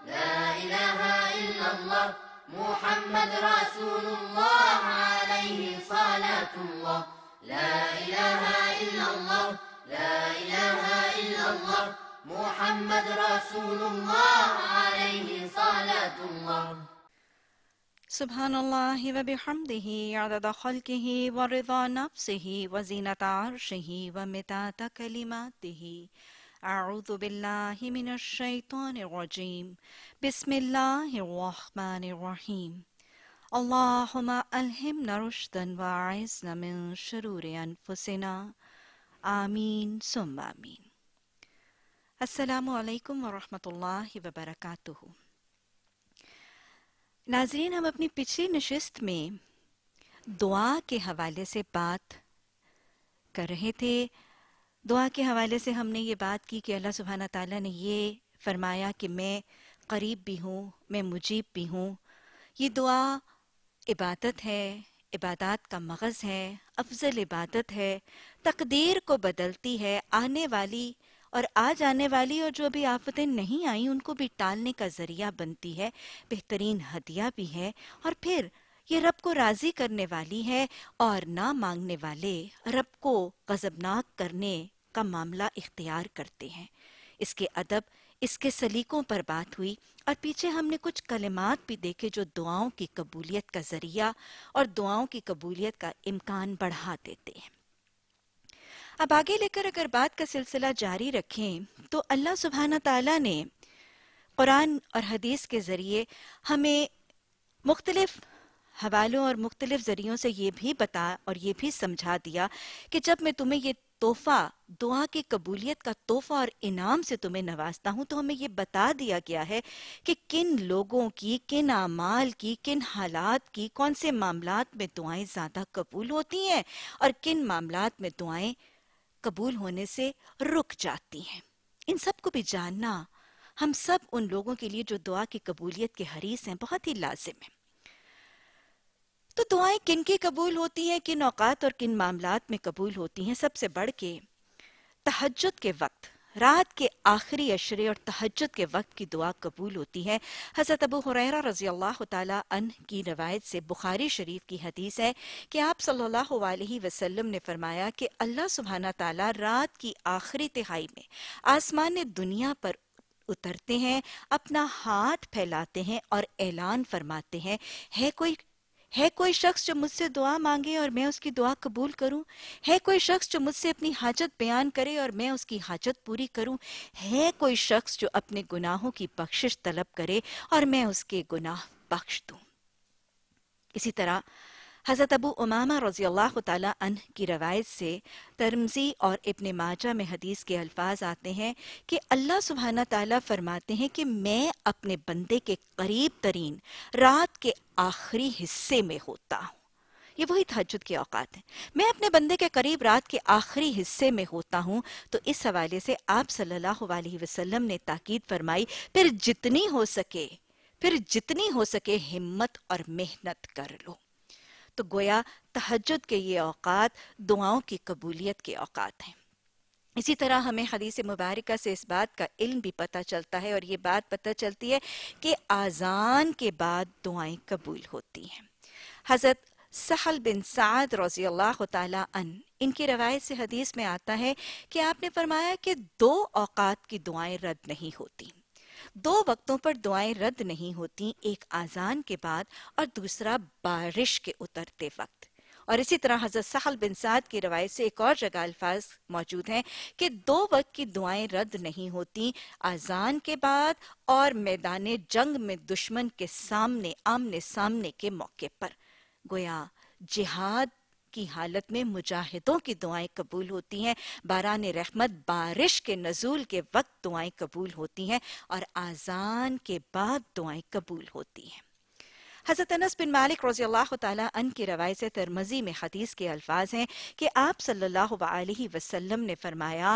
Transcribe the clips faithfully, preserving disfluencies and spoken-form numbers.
لا إله إلا الله محمد رسول الله عليه صلاة الله لا إله إلا الله لا إله إلا الله محمد رسول الله عليه صلاة الله سبحان الله وبحمده عدد خلقه ورضا نفسه وزينة عرشه ومداد كلماته أعوذ بالله من الشيطان الرجيم بسم الله الرحمن الرحيم اللهم ألهمنا رشدا وأعذنا من شرور أنفسنا آمين ثم آمين السلام علیکم ورحمۃ اللہ وبرکاتہ۔ ناظرین، ہم اپنی پچھلی نشست میں دعا کے حوالے سے بات کر رہے تھے۔ دعا کے حوالے سے ہم نے یہ بات کی کہ اللہ سبحانہ تعالیٰ نے یہ فرمایا کہ میں قریب بھی ہوں، میں مجیب بھی ہوں۔ یہ دعا عبادت ہے، عبادات کا مغز ہے، افضل عبادت ہے، تقدیر کو بدلتی ہے، آنے والی اور آج آنے والی اور جو بھی آفتیں نہیں آئیں ان کو بھی ٹالنے کا ذریعہ بنتی ہے، بہترین ہدیہ بھی ہے، اور پھر یہ رب کو راضی کرنے والی ہے، اور نہ مانگنے والے رب کو غضبناک کرنے کا معاملہ اختیار کرتے ہیں۔ اس کے ادب، اس کے سلیقوں پر بات ہوئی، اور پیچھے ہم نے کچھ کلمات بھی دیکھے جو دعاؤں کی قبولیت کا ذریعہ اور دعاؤں کی قبولیت کا امکان بڑھا دیتے ہیں۔ اب آگے لے کر اگر بات کا سلسلہ جاری رکھیں تو اللہ سبحانہ تعالیٰ نے قرآن اور حدیث کے ذریعے ہمیں مختلف حوالوں اور مختلف ذریعوں سے یہ بھی بتا اور یہ بھی سمجھا دیا کہ جب میں تمہیں یہ تحفہ، دعا کی قبولیت کا تحفہ اور انعام سے تمہیں نوازتا ہوں تو ہمیں یہ بتا دیا گیا ہے کہ کن لوگوں کی، کن اعمال کی، کن حالات کی، کون سے معاملات میں دعائیں زیادہ قبول ہوتی ہیں اور کن معاملات میں دعائیں قبول ہونے سے رک جاتی ہیں۔ ان سب کو بھی جاننا ہم سب ان لوگوں کے لیے جو دعا کی قبولیت کے حریص ہیں بہت ہی لازم ہے۔ تو دعائیں کن کی قبول ہوتی ہیں، کن اوقات اور کن معاملات میں قبول ہوتی ہیں؟ سب سے بڑھ کے تہجد کے وقت، رات کے آخری عشرے اور تہجد کے وقت کی دعا قبول ہوتی ہے۔ حضرت ابو ہریرہ رضی اللہ تعالیٰ عنہ کی روایت سے بخاری شریف کی حدیث ہے کہ آپ صلی اللہ علیہ وسلم نے فرمایا کہ اللہ سبحانہ تعالیٰ رات کی آخری تہائی میں آسمان دنیا پر اترتے ہیں، اپنا ہاتھ پھیلاتے ہیں اور اعلان فرماتے ہیں، ہے کوئی ہے کوئی شخص جو مجھ سے دعا مانگے اور میں اس کی دعا قبول کروں؟ ہے کوئی شخص جو مجھ سے اپنی حاجت بیان کرے اور میں اس کی حاجت پوری کروں؟ ہے کوئی شخص جو اپنے گناہوں کی بخشش طلب کرے اور میں اس کے گناہ بخش دوں؟ اسی طرح حضرت ابو امامہ رضی اللہ تعالیٰ عنہ کی روایت سے ترمذی اور ابن ماجہ میں حدیث کے الفاظ آتے ہیں کہ اللہ سبحانہ تعالیٰ فرماتے ہیں کہ میں اپنے بندے کے قریب ترین رات کے آخری حصے میں ہوتا ہوں۔ یہ وہی تہجد کے اوقات ہیں، میں اپنے بندے کے قریب رات کے آخری حصے میں ہوتا ہوں۔ تو اس حوالے سے آپ صلی اللہ علیہ وسلم نے تاکید فرمائی، پھر جتنی ہو سکے پھر جتنی ہو سکے ہمت اور محنت کر لو۔ تو گویا تہجد کے یہ اوقات دعاؤں کی قبولیت کے اوقات ہیں۔ اسی طرح ہمیں حدیث مبارکہ سے اس بات کا علم بھی پتہ چلتا ہے، اور یہ بات پتہ چلتی ہے کہ آذان کے بعد دعائیں قبول ہوتی ہیں۔ حضرت سہل بن سعد رضی اللہ تعالیٰ عنہ، ان کی روایت سے حدیث میں آتا ہے کہ آپ نے فرمایا کہ دو اوقات کی دعائیں رد نہیں ہوتی، دو وقتوں پر دعائیں رد نہیں ہوتی، ایک آذان کے بعد اور دوسرا بارش کے اترتے وقت۔ اور اسی طرح حضرت سہل بن سعد کی روایت سے ایک اور جگہ الفاظ موجود ہیں کہ دو وقت کی دعائیں رد نہیں ہوتی، آذان کے بعد اور میدان جنگ میں دشمن کے سامنے آمنے سامنے کے موقع پر۔ گویا جہاد کی حالت میں مجاہدوں کی دعائیں قبول ہوتی ہیں، باران رحمت، بارش کے نزول کے وقت دعائیں قبول ہوتی ہیں، اور آذان کے بعد دعائیں قبول ہوتی ہیں۔ حضرت انس بن مالک رضی اللہ تعالیٰ عنہ کی روایت سے ترمذی میں حدیث کے الفاظ ہیں کہ آپ صلی اللہ علیہ وسلم نے فرمایا،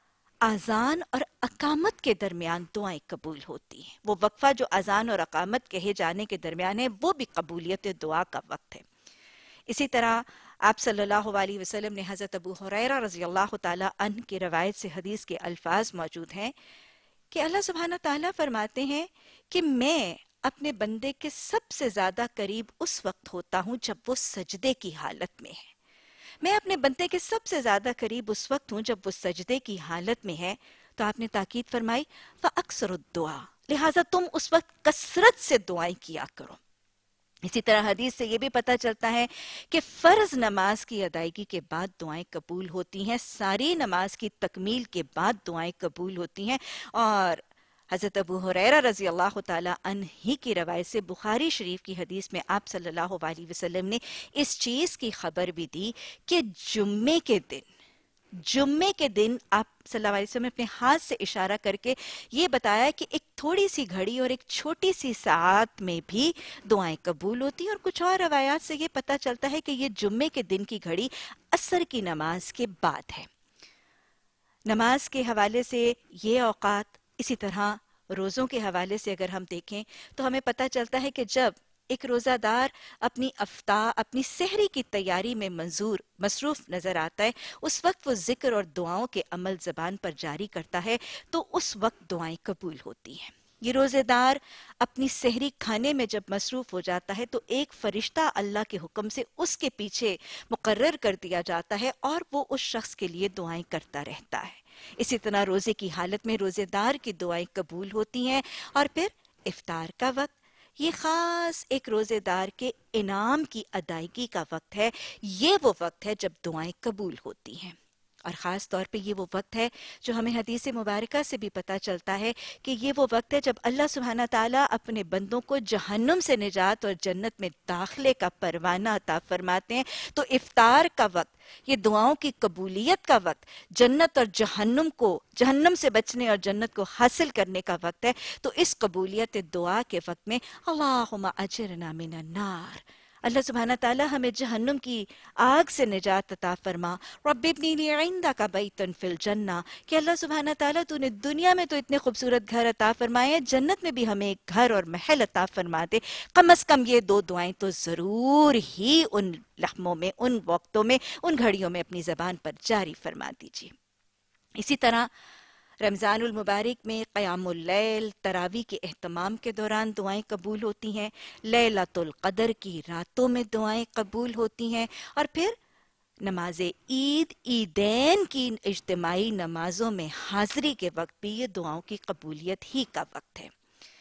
آذان اور اقامت کے درمیان دعائیں قبول ہوتی ہیں۔ وہ وقفہ جو آذان اور اقامت کہے جانے کے درمیان ہے وہ بھی قبولیت دعا کا وقت ہے۔ اسی طرح آپ صلی اللہ علیہ وسلم نے حضرت ابو ہریرہ رضی اللہ تعالیٰ عنہ کی روایت سے حدیث کے الفاظ موجود ہیں کہ اللہ سبحانہ تعالیٰ فرماتے ہیں کہ میں اپنے بندے کے سب سے زیادہ قریب اس وقت ہوتا ہوں جب وہ سجدے کی حالت میں ہے. میں اپنے بندے کے سب سے زیادہ قریب اس وقت ہوں جب وہ سجدے کی حالت میں ہے. تو آپ نے تاکید فرمائی فَأَكْثِرُوا الدُّعَاء، لہٰذا تم اس وقت کثرت سے دعائیں کیا کرو. اسی طرح حدیث سے یہ بھی پتہ چلتا ہے کہ فرض نماز کی ادائیگی کے بعد دعائیں قبول ہوتی ہیں، ساری نماز کی تکمیل کے بعد دعائیں قبول ہوتی ہیں. اور حضرت ابو ہریرہ رضی اللہ تعالیٰ عنہ کی روایت سے بخاری شریف کی حدیث میں آپ صلی اللہ علیہ وسلم نے اس چیز کی خبر بھی دی کہ جمعے کے دن جمعے کے دن آپ صلی اللہ علیہ وسلم نے اپنے ہاتھ سے اشارہ کر کے یہ بتایا کہ ایک تھوڑی سی گھڑی اور ایک چھوٹی سی ساعت میں بھی دعائیں قبول ہوتی ہیں. اور کچھ اور روایات سے یہ پتہ چلتا ہے کہ یہ جمعے کے دن کی گھڑی عصر کی نماز کے بعد ہے. نماز کے حوالے سے یہ اوقات، اسی طرح روزوں کے حوالے سے اگر ہم دیکھیں تو ہمیں پتہ چلتا ہے کہ جب ایک روزہ دار اپنی افطار اپنی سحری کی تیاری میں منظور مصروف نظر آتا ہے، اس وقت وہ ذکر اور دعاؤں کے عمل زبان پر جاری کرتا ہے تو اس وقت دعائیں قبول ہوتی ہیں. یہ روزے دار اپنی سحری کھانے میں جب مصروف ہو جاتا ہے تو ایک فرشتہ اللہ کے حکم سے اس کے پیچھے مقرر کر دیا جاتا ہے اور وہ اس شخص کے لیے دعائیں کرتا رہتا ہے. اسی طرح روزے کی حالت میں روزے دار کی دعائیں قبول ہوتی ہیں. اور پھر افطار کا وقت، یہ خاص ایک روزے دار کے انعام کی ادائیگی کا وقت ہے. یہ وہ وقت ہے جب دعائیں قبول ہوتی ہیں. اور خاص طور پہ یہ وہ وقت ہے جو ہمیں حدیث مبارکہ سے بھی پتہ چلتا ہے کہ یہ وہ وقت ہے جب اللہ سبحانہ تعالیٰ اپنے بندوں کو جہنم سے نجات اور جنت میں داخلے کا پروانہ عطا فرماتے ہیں. تو افطار کا وقت، یہ دعاؤں کی قبولیت کا وقت، جنت اور جہنم کو جہنم سے بچنے اور جنت کو حاصل کرنے کا وقت ہے. تو اس قبولیت دعا کے وقت میں اللہم اجرنا من النار، اللہ سبحانہ تعالیٰ ہمیں جہنم کی آگ سے نجات عطا فرما. رب ابنی لی عندک بیتا فی الجنہ، کہ اللہ سبحانہ تعالیٰ تو نے دنیا میں تو اتنے خوبصورت گھر عطا فرمائے، جنت میں بھی ہمیں ایک گھر اور محل عطا فرما دے. کم از کم یہ دو دعائیں تو ضرور ہی ان لمحوں میں، ان وقتوں میں، ان گھڑیوں میں اپنی زبان پر جاری فرما دیجیے. اسی طرح رمضان المبارک میں قیام اللیل، تراویح کے اہتمام کے دوران دعائیں قبول ہوتی ہیں. لیلۃ القدر کی راتوں میں دعائیں قبول ہوتی ہیں. اور پھر نماز عید، عیدین کی اجتماعی نمازوں میں حاضری کے وقت بھی یہ دعاؤں کی قبولیت ہی کا وقت ہے.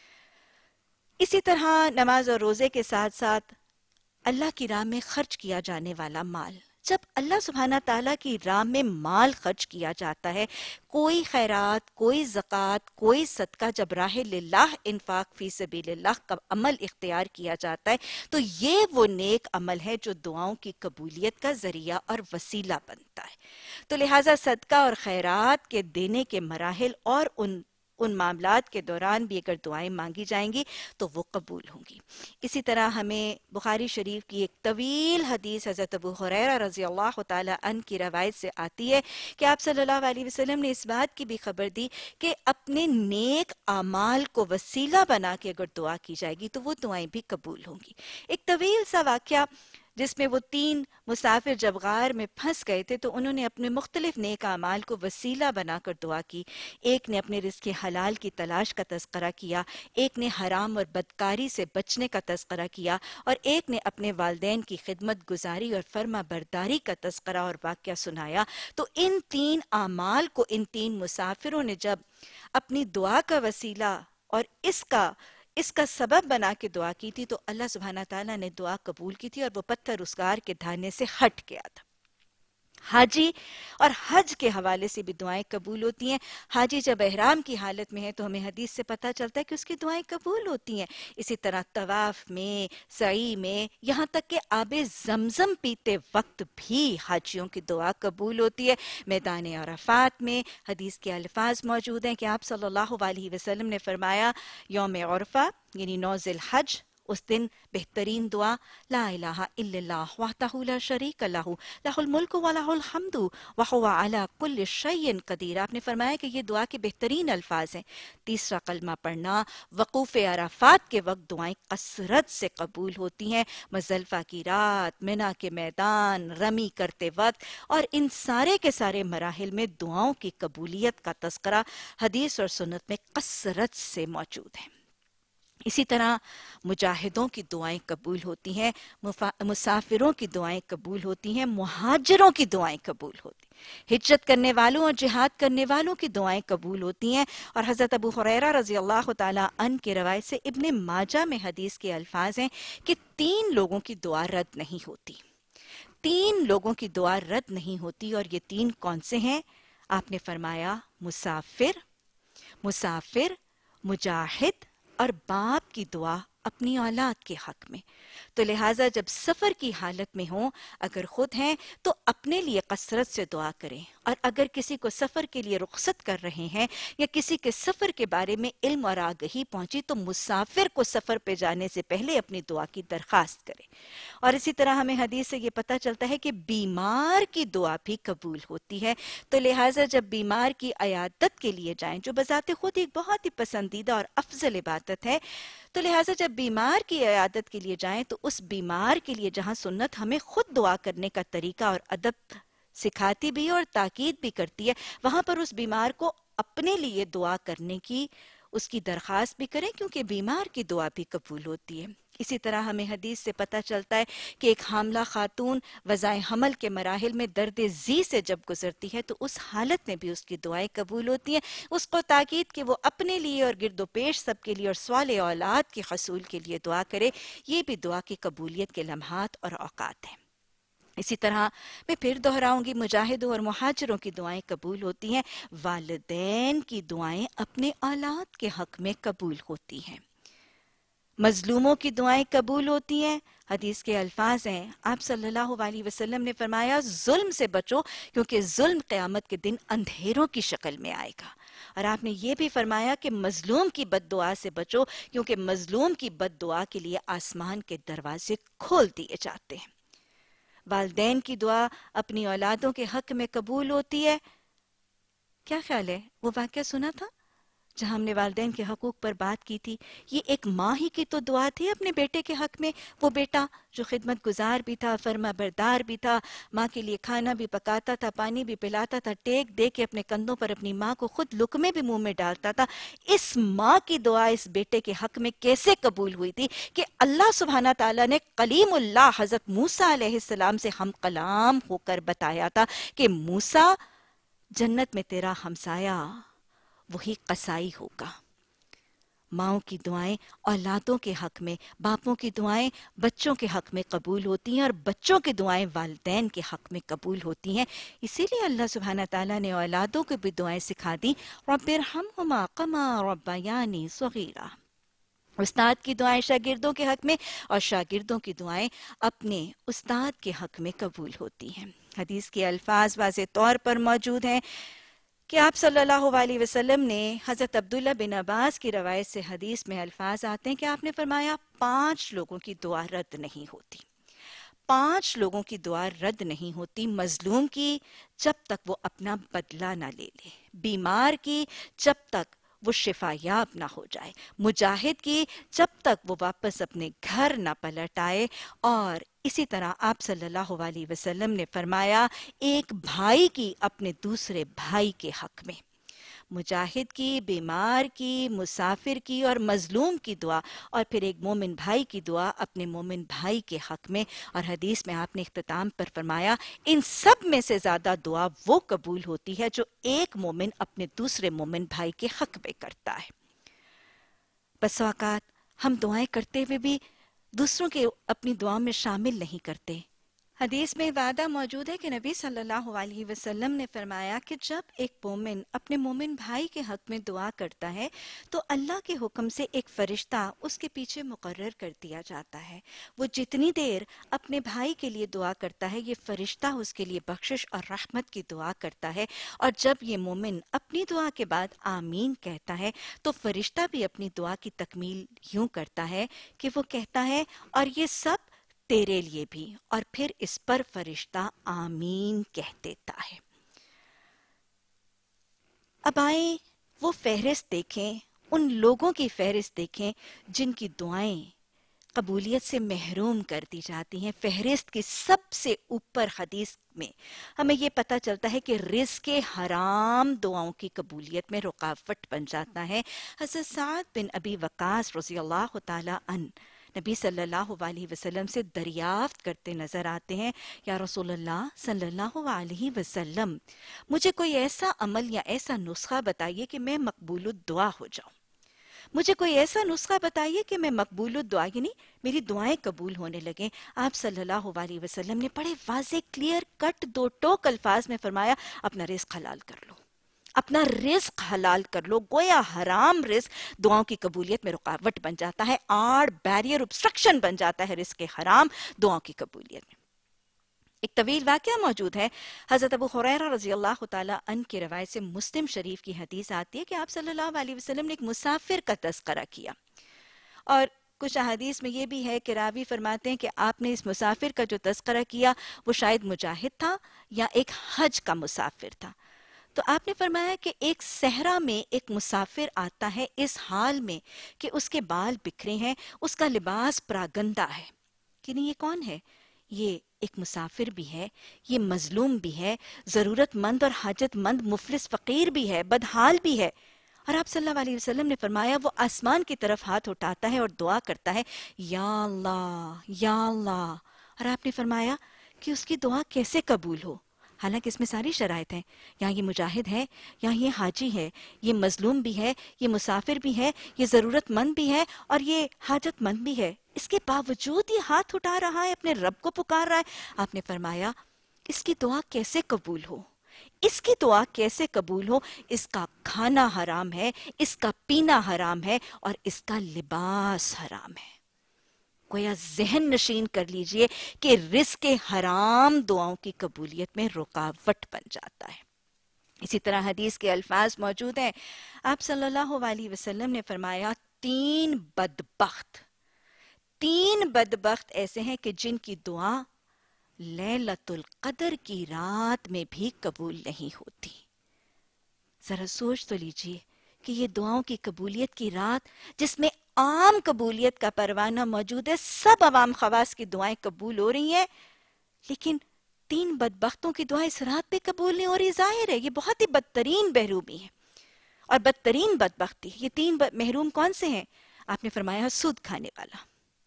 اسی طرح نماز اور روزے کے ساتھ ساتھ اللہ کی راہ میں خرچ کیا جانے والا مال، جب اللہ سبحانہ تعالیٰ کی راہ میں مال خرچ کیا جاتا ہے، کوئی خیرات، کوئی زکوٰۃ، کوئی صدقہ، جب راہ للہ انفاق فی سبیل اللہ کا عمل اختیار کیا جاتا ہے تو یہ وہ نیک عمل ہے جو دعاؤں کی قبولیت کا ذریعہ اور وسیلہ بنتا ہے. تو لہٰذا صدقہ اور خیرات کے دینے کے مراحل اور ان ان معاملات کے دوران بھی اگر دعائیں مانگی جائیں گی تو وہ قبول ہوں گی. اسی طرح ہمیں بخاری شریف کی ایک طویل حدیث حضرت ابو ہریرہ رضی اللہ تعالیٰ عنہ کی روایت سے آتی ہے کہ آپ صلی اللہ علیہ وسلم نے اس بات کی بھی خبر دی کہ اپنے نیک اعمال کو وسیلہ بنا کے اگر دعا کی جائے گی تو وہ دعائیں بھی قبول ہوں گی. ایک طویل سا واقعہ جس میں وہ تین مسافر جب غار میں پھنس گئے تھے تو انہوں نے اپنے مختلف نیک اعمال کو وسیلہ بنا کر دعا کی. ایک نے اپنے رزق حلال کی تلاش کا تذکرہ کیا، ایک نے حرام اور بدکاری سے بچنے کا تذکرہ کیا، اور ایک نے اپنے والدین کی خدمت گزاری اور فرما برداری کا تذکرہ اور واقعہ سنایا. تو ان تین اعمال کو ان تین مسافروں نے جب اپنی دعا کا وسیلہ اور اس کا اس کا سبب بنا کے دعا کی تھی تو اللہ سبحانہ تعالیٰ نے دعا قبول کی تھی اور وہ پتھر اس غار کے ڈھانے سے ہٹ گیا تھا. حاجی اور حج کے حوالے سے بھی دعائیں قبول ہوتی ہیں. حاجی جب احرام کی حالت میں ہے تو ہمیں حدیث سے پتہ چلتا ہے کہ اس کی دعائیں قبول ہوتی ہیں. اسی طرح طواف میں، سعی میں، یہاں تک کہ آب زمزم پیتے وقت بھی حاجیوں کی دعا قبول ہوتی ہے. میدان عرفات میں حدیث کے الفاظ موجود ہیں کہ آپ صلی اللہ علیہ وسلم نے فرمایا یوم عرفہ یعنی نو ذی الحج उस दिन बेहतरीन दुआ ला इलाहा इल्लल्लाह वहदहु ला शरीक लहु लहुल मुल्कु व लहुल हम्दु व हुवा अला कुल्लि शैइन कदीर। आपने फरमाया कि ये दुआ के बेहतरीन अल्फाज हैं। तीसरा कलमा पढ़ना, वकूफ़ अराफात के वक्त दुआएं कसरत से कबूल होती हैं। मुज़दलिफ़ा की रात, मिना के मैदान, रमी करते वक्त और इन सारे के सारे मराहिल में दुआओं की कबूलियत का तज़किरा हदीस और सुन्नत में कसरत से मौजूद है। इसी तरह मुजाहिदों की दुआएं कबूल होती हैं, मुसाफिरों की दुआएं कबूल होती हैं, मुहाजिरों की दुआएं कबूल होती हैं, हिज्रत करने वालों और जिहाद करने वालों की दुआएं कबूल होती हैं। और हज़रत अबू हुरैरा रज़ी अल्लाह ताला अन की रवायत से इब्ने माजा में हदीस के अल्फाज हैं कि तीन लोगों की दुआ रद्द नहीं होती। तीन लोगों की दुआ रद्द नहीं होती और ये तीन कौन से हैं? आपने फरमाया मुसाफिर, मुसाफिर, मुजाहिद और बाप की दुआ अपनी औलाद के हक में। तो लिहाजा जब सफ़र की हालत में हो, अगर खुद हैं तो अपने लिए कसरत से दुआ करें, और अगर किसी को सफ़र के लिए रुखसत कर रहे हैं या किसी के सफ़र के बारे में इल्म और आगही पहुंची तो मुसाफिर को सफ़र पे जाने से पहले अपनी दुआ की दरख्वास्त करें। और इसी तरह हमें हदीस से ये पता चलता है कि बीमार की दुआ भी कबूल होती है। तो लिहाजा जब बीमार की अयादत के लिए जाएं, जो बजाते खुद एक बहुत ही पसंदीदा और अफजल इबादत है, तो लिहाजा जब बीमार की इयादत के लिए जाएं तो उस बीमार के लिए जहां सुन्नत हमें खुद दुआ करने का तरीका और अदब सिखाती भी और ताकीद भी करती है, वहां पर उस बीमार को अपने लिए दुआ करने की, उसकी दरख्वास्त भी करें, क्योंकि बीमार की दुआ भी कबूल होती है। इसी तरह हमें हदीस से पता चलता है कि एक हामला खातून वज़ाए हमल के मराहिल में दर्द जी से जब गुजरती है तो उस हालत में भी उसकी दुआएं कबूल होती हैं। उसको ताकीद कि वो अपने लिए और गिरदोपेश सबके लिए और सवाल औलाद के हसूल के लिए दुआ करे। ये भी दुआ की कबूलियत के लम्हात और औकात हैं। इसी तरह मैं फिर दोहराऊंगी, मुजाहिदों और मुहाजिरों की दुआएं कबूल होती हैं। वालिदैन की दुआएं अपने औलाद के हक में कबूल होती हैं। मजलूमों की दुआएं कबूल होती हैं। हदीस के अल्फाज हैं, आप सल्लल्लाहु अलैहि वसल्लम ने फरमाया, जुल्म से बचो क्योंकि जुल्म क़यामत के दिन अंधेरों की शक्ल में आएगा। और आपने ये भी फरमाया कि मजलूम की बद्दुआ से बचो क्योंकि मजलूम की बद्दुआ के लिए आसमान के दरवाजे खोल दिए जाते हैं। वालिदैन की दुआ अपनी औलादों के हक में कबूल होती है। क्या ख्याल है, वो वाक़या सुना था जहां हमने वालिदैन के हकूक पर बात की थी? ये एक माँ ही की तो दुआ थी अपने बेटे के हक में। वो बेटा जो खिदमत गुजार भी था, फर्मा बरदार भी था, माँ के लिए खाना भी पकाता था, पानी भी पिलाता था, टेक दे के अपने कंधों पर अपनी माँ को खुद लुकमे भी मुंह में डालता था। इस माँ की दुआ इस बेटे के हक में कैसे कबूल हुई थी कि अल्लाह सुब्हाना ताला ने कलीमुल्लाह हजरत मूसा अलैहिस्सलाम से हम कलाम होकर बताया था कि मूसा, जन्नत में तेरा हमसाया वही कसाई होगा। माओं की दुआएं औलादों के हक में, बापों की दुआएं बच्चों के हक में कबूल होती हैं और बच्चों की दुआएं वालिदैन के हक में कबूल होती हैं। इसीलिए अल्लाह सुब्हाना ताला ने औलादों को भी दुआएं सिखा दी, रब्बिरहम्हुमा कमा रब्बयानी सगीरा। उस्ताद की दुआएं शागिर्दों के हक में और शागिर्दों की दुआएं अपने उस्ताद के हक में कबूल होती हैं। हदीस के अल्फाज वाज़े तौर पर मौजूद हैं कि आप सल्लल्लाहु अलैहि वसल्लम ने, हज़रत अब्दुल्ला बिन अब्बास की रवायत से हदीस में अल्फाज आते हैं कि आपने फरमाया, पांच लोगों की दुआ रद्द नहीं होती। पांच लोगों की दुआ रद्द नहीं होती। मजलूम की जब तक वो अपना बदला ना ले ले, बीमार की जब तक वो शिफायाब ना हो जाए, मुजाहिद की जब तक वो वापस अपने घर ना पलट आए, और इसी तरह आप सल्लल्लाहु अलैहि वसल्लम ने फरमाया, एक भाई की अपने दूसरे भाई के हक में। मुजाहिद की, बीमार की, मुसाफिर की और मजलूम की दुआ, और फिर एक मोमिन भाई की दुआ अपने मोमिन भाई के हक में। और हदीस में आपने इख्तिताम पर फरमाया, इन सब में से ज्यादा दुआ वो कबूल होती है जो एक मोमिन अपने दूसरे मोमिन भाई के हक में करता है। बस औकात हम दुआएं करते हुए भी दूसरों के अपनी दुआ में शामिल नहीं करते। حدیث میں وعدہ موجود ہے کہ نبی صلی اللہ علیہ وسلم نے فرمایا کہ جب ایک مومن اپنے مومن بھائی کے حق میں دعا کرتا ہے تو اللہ کے حکم سے ایک فرشتہ اس کے پیچھے مقرر کر دیا جاتا ہے. وہ جتنی دیر اپنے بھائی کے لیے دعا کرتا ہے یہ فرشتہ اس کے لیے بخشش اور رحمت کی دعا کرتا ہے, اور جب یہ مومن اپنی دعا کے بعد آمین کہتا ہے تو فرشتہ بھی اپنی دعا کی تکمیل یوں کرتا ہے کہ وہ کہتا ہے اور یہ سب تیرے لیے بھی, اور پھر اس پر فرشتہ آمین کہہ دیتا ہے. اب آئیں وہ فہرست دیکھیں, ان لوگوں کی فہرست دیکھیں جن کی دعائیں قبولیت سے محروم کر دی جاتی ہیں. فہرست کی سب سے اوپر حدیث میں ہمیں یہ پتہ چلتا ہے کہ رزق حرام دعاؤں کی قبولیت میں رکاوٹ بن جاتا ہے. حضرت سعد بن ابی وقاص رضی اللہ تعالی عنہ نبی صلی اللہ علیہ وسلم سے دریافت کرتے نظر آتے ہیں, یا رسول اللہ صلی اللہ علیہ وسلم مجھے کوئی ایسا عمل یا ایسا نسخہ بتائیے کہ میں مقبول الدعا ہو جاؤں. مجھے کوئی ایسا نسخہ بتائیے کہ میں مقبول الدعا یعنی میری دعائیں قبول ہونے لگیں. آپ صلی اللہ علیہ وسلم نے بڑے واضح کلیئر کٹ دو ٹوک الفاظ میں فرمایا اپنا رزق حلال کر لو, اپنا رزق حلال کر لو. گویا حرام رزق دعاؤں کی قبولیت میں رکاوٹ بن جاتا ہے, آڑ بیریئر obstruction بن جاتا ہے رزق حرام دعاؤں کی قبولیت میں. ایک طویل واقعہ موجود ہے. حضرت ابو ہریرہ رضی اللہ تعالیٰ عنہ کی روایت سے مسلم شریف کی حدیث آتی ہے کہ آپ صلی اللہ علیہ وسلم نے ایک مسافر کا تذکرہ کیا, اور کچھ احادیث میں یہ بھی ہے کہ راوی فرماتے ہیں کہ آپ نے اس مسافر کا جو تذکرہ کیا وہ شاید مجاہد تھا یا ایک حج کا مسافر تھا. تو آپ نے فرمایا کہ ایک صحرا میں ایک مسافر آتا ہے اس حال میں کہ اس کے بال بکھرے ہیں, اس کا لباس پراگندہ ہے. کہ نہیں یہ کون ہے؟ یہ ایک مسافر بھی ہے, یہ مظلوم بھی ہے, ضرورت مند اور حاجت مند مفلس فقیر بھی ہے, بدحال بھی ہے. اور آپ صلی اللہ علیہ وسلم نے فرمایا وہ آسمان کی طرف ہاتھ اٹھاتا ہے اور دعا کرتا ہے یا اللہ یا اللہ, اور آپ نے فرمایا کہ اس کی دعا کیسے قبول ہو؟ حالانکہ اس میں ساری شرائط ہیں, یہاں یہ مجاہد ہے, یہاں یہ حاجی ہے, یہ مظلوم بھی ہے, یہ مسافر بھی ہے, یہ ضرورت مند بھی ہے اور یہ حاجت مند بھی ہے. اس کے باوجود یہ ہاتھ اٹھا رہا ہے, اپنے رب کو پکار رہا ہے. آپ نے فرمایا اس کی دعا کیسے قبول ہو؟ اس کی دعا کیسے قبول ہو؟ اس کا کھانا حرام ہے, اس کا پینا حرام ہے, اور اس کا لباس حرام ہے. گویا ذہن نشین کر لیجئے کہ رزق حرام دعاؤں کی قبولیت میں رکاوٹ بن جاتا ہے. اسی طرح حدیث کے الفاظ موجود ہیں. آپ صلی اللہ علیہ وسلم نے فرمایا تین بدبخت تین بدبخت ایسے ہیں کہ جن کی دعا لیلۃ القدر کی رات میں بھی قبول نہیں ہوتی. ذرا سوچ تو لیجئے کہ یہ دعاؤں کی قبولیت کی رات جس میں عام قبولیت کا پروانہ موجود ہے, سب عوام خواص کی دعائیں قبول ہو رہی ہیں, لیکن تین بدبختوں کی دعائیں اس رات پہ قبول نہیں ہو رہی. ظاہر ہے یہ بہت ہی بدترین محرومی ہے اور بدترین بدبختی. یہ تین محروم کون سے ہیں؟ آپ نے فرمایا سود کھانے والا,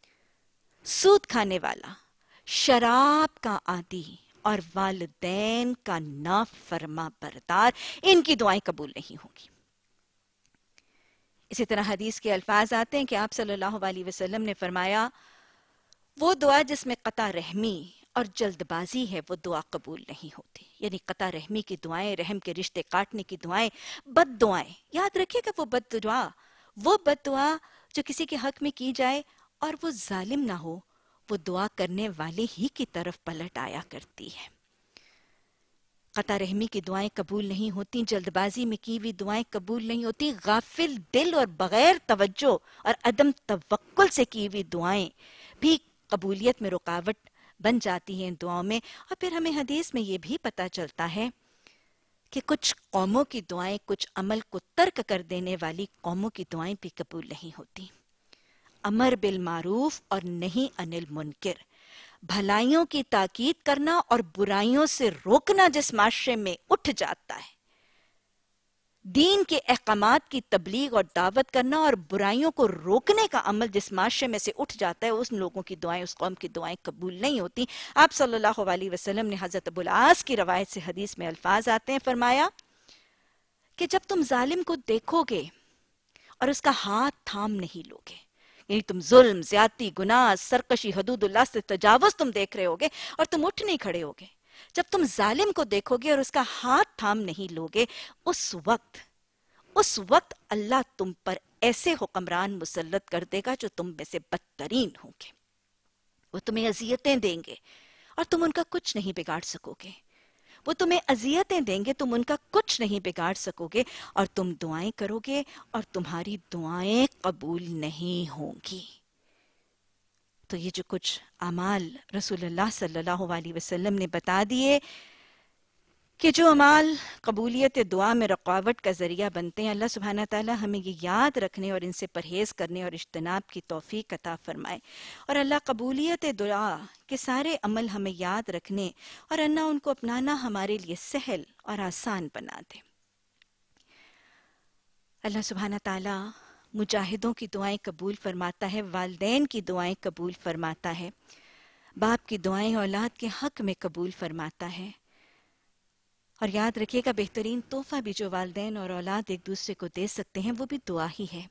سود کھانے والا, شراب کا عادی اور والدین کا نافرما بردار, ان کی دعائیں قبول نہیں ہوں گی. اسی طرح حدیث کے الفاظ آتے ہیں کہ آپ صلی اللہ علیہ وسلم نے فرمایا وہ دعا جس میں قطع رحمی اور جلد بازی ہے وہ دعا قبول نہیں ہوتی. یعنی قطع رحمی کی دعائیں, رحم کے رشتے کاٹنے کی دعائیں, بد دعائیں. یاد رکھیے کہ وہ بد دعا وہ بد دعا جو کسی کے حق میں کی جائے اور وہ ظالم نہ ہو, وہ دعا کرنے والے ہی کی طرف پلٹ آیا کرتی ہے. قطع رحمی کی دعائیں قبول نہیں ہوتی, جلد بازی میں کی ہوئی دعائیں قبول نہیں ہوتی, غافل دل اور بغیر توجہ اور عدم توکل سے کی ہوئی دعائیں بھی قبولیت میں رکاوٹ بن جاتی ہیں دعاؤں میں. اور پھر ہمیں حدیث میں یہ بھی پتہ چلتا ہے کہ کچھ قوموں کی دعائیں, کچھ عمل کو ترک کر دینے والی قوموں کی دعائیں بھی قبول نہیں ہوتی. امر بالمعروف اور نہیں عن المنکر, بھلائیوں کی تاکید کرنا اور برائیوں سے روکنا جس معاشرے میں اٹھ جاتا ہے, دین کے احکامات کی تبلیغ اور دعوت کرنا اور برائیوں کو روکنے کا عمل جس معاشرے میں سے اٹھ جاتا ہے, اس لوگوں کی دعائیں, اس قوم کی دعائیں قبول نہیں ہوتی. آپ صلی اللہ علیہ وسلم نے حضرت ابو العاص کی روایت سے حدیث میں الفاظ آتے ہیں, فرمایا کہ جب تم ظالم کو دیکھو گے اور اس کا ہاتھ تھام نہیں لوگے, یعنی تم ظلم، زیادتی، گناہ، سرکشی، حدود اللہ سے تجاوز تم دیکھ رہے ہوگے اور تم اٹھ نہیں کھڑے ہوگے. جب تم ظالم کو دیکھو گے اور اس کا ہاتھ تھام نہیں لوگے، اس وقت اس وقت اللہ تم پر ایسے حکمران مسلط کر دے گا جو تم میں سے بدترین ہوں گے. وہ تمہیں اذیتیں دیں گے اور تم ان کا کچھ نہیں بگاڑ سکو گے. وہ تمہیں اذیتیں دیں گے، تم ان کا کچھ نہیں بگاڑ سکو گے، اور تم دعائیں کرو گے اور تمہاری دعائیں قبول نہیں ہوں گی. تو یہ جو کچھ اعمال رسول اللہ صلی اللہ علیہ وسلم نے بتا دیے کہ جو اعمال قبولیت دعا میں رقاوٹ کا ذریعہ بنتے ہیں، اللہ سبحانہ تعالی ہمیں یہ یاد رکھنے اور ان سے پرہیز کرنے اور اجتناب کی توفیق عطا فرمائے. اور اللہ قبولیت دعا کے سارے عمل ہمیں یاد رکھنے اور اللہ ان کو اپنانا ہمارے لیے سہل اور آسان بنا دے. اللہ سبحانہ تعالی مجاہدوں کی دعائیں قبول فرماتا ہے، والدین کی دعائیں قبول فرماتا ہے، باپ کی دعائیں اولاد کے حق میں قبول فرماتا ہے. اور یاد رکھیے گا، بہترین تحفہ بھی جو والدین اور اولاد ایک دوسرے کو دے سکتے ہیں وہ بھی دعا ہی ہے.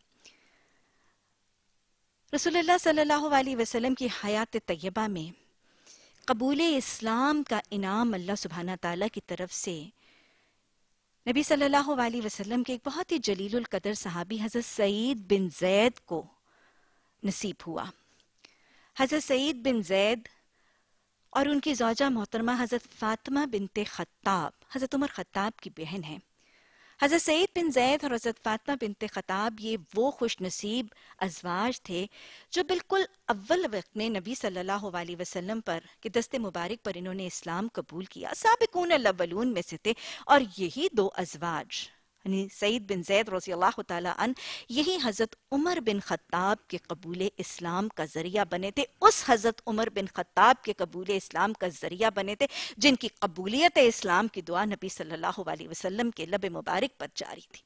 رسول اللہ صلی اللہ علیہ وسلم کی حیات طیبہ میں قبول اسلام کا انعام اللہ سبحانہ تعالیٰ کی طرف سے نبی صلی اللہ علیہ وسلم کے ایک بہت ہی جلیل القدر صحابی حضرت سعید بن زید کو نصیب ہوا. حضرت سعید بن زید اور ان کی زوجہ محترمہ حضرت فاطمہ بنت خطاب، حضرت عمر خطاب کی بہن ہیں. حضرت سعید بن زید اور حضرت فاطمہ بنت خطاب یہ وہ خوش نصیب ازواج تھے جو بالکل اول وقت میں نبی صلی اللہ علیہ وسلم پر کہ دست مبارک پر انہوں نے اسلام قبول کیا، سابقون الاولون میں سے تھے. اور یہی دو ازواج یعنی سعید بن زید رضی اللہ تعالیٰ عنہ، یہی حضرت عمر بن خطاب کے قبول اسلام کا ذریعہ بنے تھے. اس حضرت عمر بن خطاب کے قبول اسلام کا ذریعہ بنے تھے جن کی قبولیت اسلام کی دعا نبی صلی اللہ علیہ وسلم کے لب مبارک پر جاری تھی.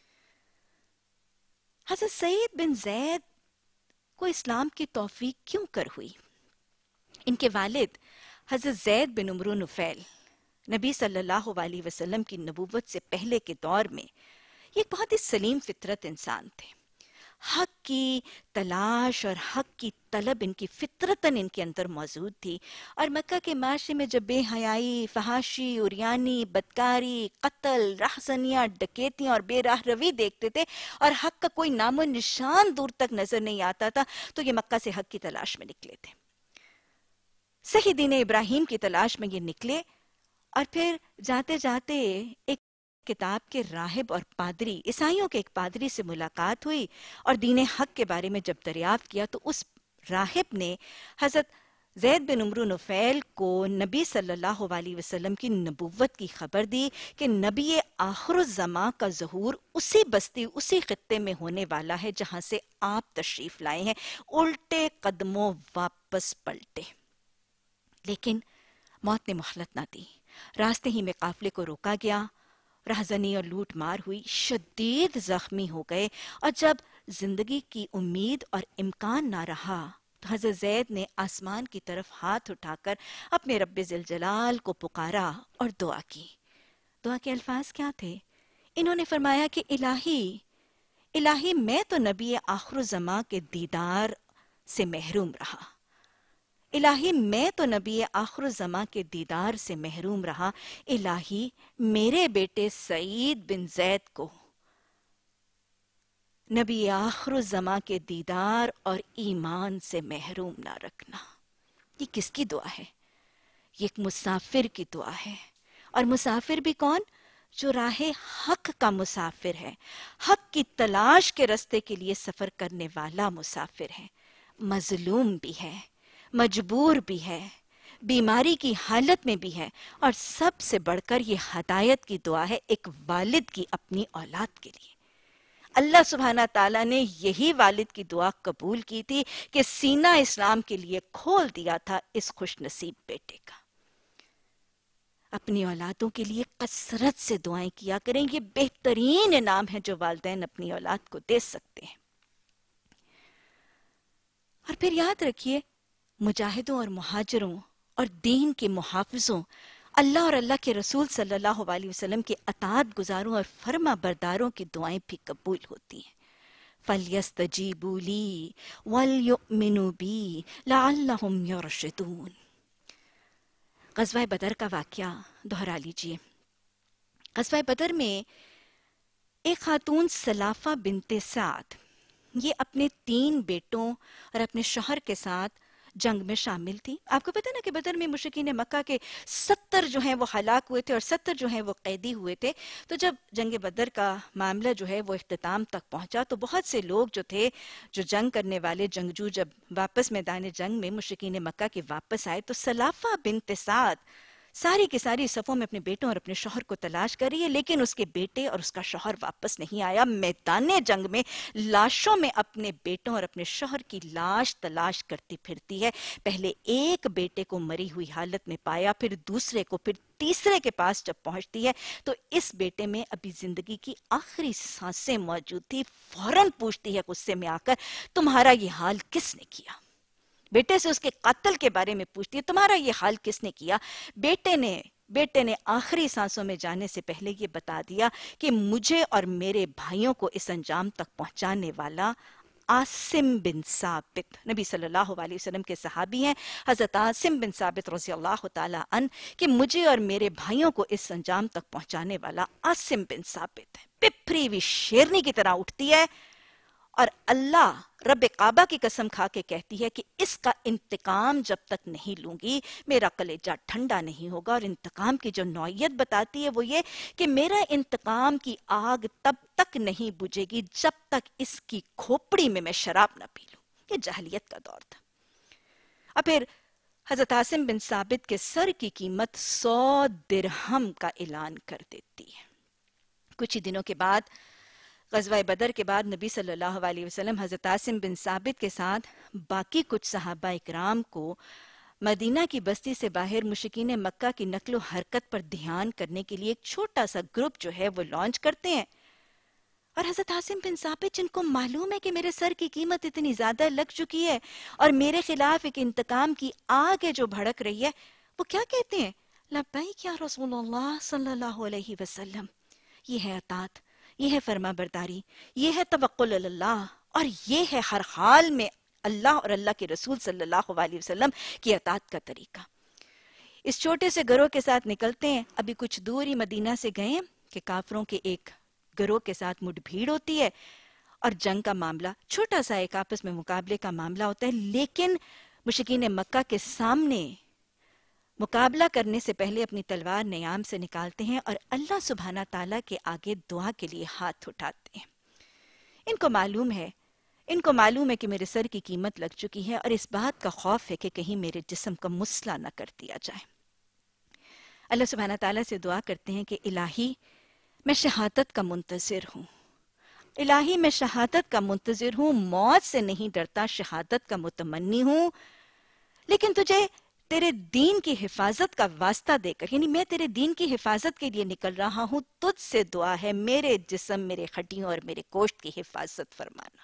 حضرت سعید بن زید کو اسلام کی توفیق کیوں کر ہوئی؟ ان کے والد حضرت زید بن عمرو نفیل نبی صلی اللہ علیہ وسلم کی نبوت سے پہلے کے دور میں یہ ایک بہت ہی سلیم فطرت انسان تھے. حق کی تلاش اور حق کی طلب ان کی فطرتاً ان کے اندر موجود تھی. اور مکہ کے معاشرے میں جب بے حیائی، فحاشی، عریانی، بدکاری، قتل، رہزنیاں، ڈکیتیاں اور بے راہ روی دیکھتے تھے اور حق کا کوئی نام و نشان دور تک نظر نہیں آتا تھا، تو یہ مکہ سے حق کی تلاش میں نکلے تھے. صحیح دین ابراہیم کی تلاش میں یہ نکلے اور پھر جاتے جاتے ایک کتاب کے راہب اور پادری، عیسائیوں کے ایک پادری سے ملاقات ہوئی اور دین حق کے بارے میں جب دریافت کیا تو اس راہب نے حضرت زید بن عمرو نفیل کو نبی صلی اللہ علیہ وسلم کی نبوت کی خبر دی کہ نبی آخر الزمان کا ظہور اسی بستی، اسی خطے میں ہونے والا ہے جہاں سے آپ تشریف لائے ہیں. الٹے قدموں واپس پلٹے، لیکن موت نے مہلت نہ دی. راستے ہی میں قافلے کو روکا گیا، رہزنی اور لوٹ مار ہوئی، شدید زخمی ہو گئے. اور جب زندگی کی امید اور امکان نہ رہا تو حضرت زید نے آسمان کی طرف ہاتھ اٹھا کر اپنے رب ذوالجلال کو پکارا اور دعا کی. دعا کے الفاظ کیا تھے؟ انہوں نے فرمایا کہ الہی الہی میں تو نبی آخر الزمان کے دیدار سے محروم رہا، الہی میں تو نبی آخر الزمان کے دیدار سے محروم رہا، الہی میرے بیٹے سعید بن زید کو نبی آخر الزمان کے دیدار اور ایمان سے محروم نہ رکھنا. یہ کس کی دعا ہے؟ یہ ایک مسافر کی دعا ہے. اور مسافر بھی کون؟ جو راہ حق کا مسافر ہے، حق کی تلاش کے راستے کے لیے سفر کرنے والا مسافر ہے. مظلوم بھی ہے، مجبور بھی ہے، بیماری کی حالت میں بھی ہے، اور سب سے بڑھ کر یہ ہدایت کی دعا ہے ایک والد کی اپنی اولاد کے لیے. اللہ سبحانہ تعالیٰ نے یہی والد کی دعا قبول کی تھی کہ سینہ اسلام کے لیے کھول دیا تھا اس خوش نصیب بیٹے کا. اپنی اولادوں کے لیے کثرت سے دعائیں کیا کریں، یہ بہترین انعام ہے جو والدین اپنی اولاد کو دے سکتے ہیں. اور پھر یاد رکھیے، مجاہدوں اور مہاجروں اور دین کے محافظوں، اللہ اور اللہ کے رسول صلی اللہ علیہ وسلم کے اطاعت گزاروں اور فرما برداروں کی دعائیں بھی قبول ہوتی ہیں. فَلْيَسْتَجِيبُوا لِي وَلْيُؤْمِنُوا بِي لَعَلَّهُمْ يَرْشُدُونَ۔ غزوہ بدر کا واقعہ دہرا لیجئے۔ غزوہ بدر میں ایک خاتون سلافہ بنت سعد، یہ اپنے تین بیٹوں اور اپنے شوہر کے ساتھ جنگ میں شامل تھی۔ آپ کو پتہ نا کہ بدر میں مشرکین مکہ کے ستر جو ہیں وہ ہلاک ہوئے تھے اور ستر جو ہیں وہ قیدی ہوئے تھے۔ تو جب جنگ بدر کا معاملہ جو ہے وہ اختتام تک پہنچا تو بہت سے لوگ جو تھے، جو جنگ کرنے والے جنگجو، جب واپس میدان جنگ میں مشرکین مکہ کے واپس آئے تو سلافہ بنت سعد ساری کی ساری صفوں میں اپنے بیٹوں اور اپنے شوہر کو تلاش کر رہی ہے، لیکن اس کے بیٹے اور اس کا شوہر واپس نہیں آیا۔ میدان جنگ میں لاشوں میں اپنے بیٹوں اور اپنے شوہر کی لاش تلاش کرتی پھرتی ہے۔ پہلے ایک بیٹے کو مری ہوئی حالت میں پایا، پھر دوسرے کو، پھر تیسرے کے پاس جب پہنچتی ہے تو اس بیٹے میں ابھی زندگی کی آخری سانسیں موجود تھی۔ فوراً پوچھتی ہے غصے میں آ کر، تمہارا یہ حال کس نے کیا؟ بیٹے سے اس کے قتل کے بارے میں پوچھتی ہے، تمہارا یہ حال کس نے کیا؟ بیٹے نے بیٹے نے آخری سانسوں میں جانے سے پہلے یہ بتا دیا کہ مجھے اور میرے بھائیوں کو اس انجام تک پہنچانے والا عاصم بن ثابت، نبی صلی اللہ علیہ وسلم کے صحابی ہیں حضرت عاصم بن ثابت رضی اللہ تعالیٰ عنہ، کہ مجھے اور میرے بھائیوں کو اس انجام تک پہنچانے والا عاصم بن ثابت ہے۔ پپری ہوئی شیرنی کی طرح اٹھتی ہے اور اللہ رب کعبہ کی قسم کھا کے کہتی ہے کہ اس کا انتقام جب تک نہیں لوں گی میرا کلیجہ ٹھنڈا نہیں ہوگا۔ اور انتقام کی جو نوعیت بتاتی ہے وہ یہ کہ میرا انتقام کی آگ تب تک نہیں بجھے گی جب تک اس کی کھوپڑی میں میں شراب نہ پی لوں۔ یہ جاہلیت کا دور تھا۔ اور پھر حضرت عاصم بن ثابت کے سر کی قیمت سو درہم کا اعلان کر دیتی ہے۔ کچھ ہی دنوں کے بعد، غزوہ بدر کے بعد، نبی صلی اللہ علیہ وسلم حضرت عاصم بن ثابت کے ساتھ باقی کچھ صحابہ اکرام کو مدینہ کی بستی سے باہر مشرکین مکہ کی نقل و حرکت پر دھیان کرنے کے لیے ایک چھوٹا سا گروپ جو ہے وہ لانچ کرتے ہیں۔ اور حضرت عاصم بن ثابت، جن کو معلوم ہے کہ میرے سر کی قیمت اتنی زیادہ لگ چکی ہے اور میرے خلاف ایک انتقام کی آگ ہے جو بھڑک رہی ہے، وہ کیا کہتے ہیں؟ لبیک یا رسول اللہ صلی اللہ علیہ وسلم۔ یہ ہے اطاعت، یہ ہے فرما برداری، یہ ہے توکل اللہ، اور یہ ہے ہر حال میں اللہ اور اللہ کے رسول صلی اللہ علیہ وسلم کی اطاعت کا طریقہ۔ اس چھوٹے سے گروہ کے ساتھ نکلتے ہیں۔ ابھی کچھ دور ہی مدینہ سے گئے ہیں کہ کافروں کے ایک گروہ کے ساتھ مٹ بھیڑ ہوتی ہے اور جنگ کا معاملہ، چھوٹا سا ایک آپس میں مقابلے کا معاملہ ہوتا ہے، لیکن مشرکین مکہ کے سامنے مقابلہ کرنے سے پہلے اپنی تلوار نیام سے نکالتے ہیں اور اللہ سبحانہ تعالیٰ کے آگے دعا کے لیے ہاتھ اٹھاتے ہیں۔ ان کو معلوم ہے ان کو معلوم ہے کہ میرے سر کی قیمت لگ چکی ہے اور اس بات کا خوف ہے کہ کہیں میرے جسم کا مسئلہ نہ کر دیا جائے۔ اللہ سبحانہ تعالیٰ سے دعا کرتے ہیں کہ الہی میں شہادت کا منتظر ہوں، الہی میں شہادت کا منتظر ہوں، موت سے نہیں ڈرتا، شہادت کا متمنی ہوں، لیکن تجھے تیرے دین کی حفاظت کا واسطہ دے کر، یعنی میں تیرے دین کی حفاظت کے لیے نکل رہا ہوں، تجھ سے دعا ہے میرے جسم، میرے ہڈیوں اور میرے گوشت کی حفاظت فرمانا۔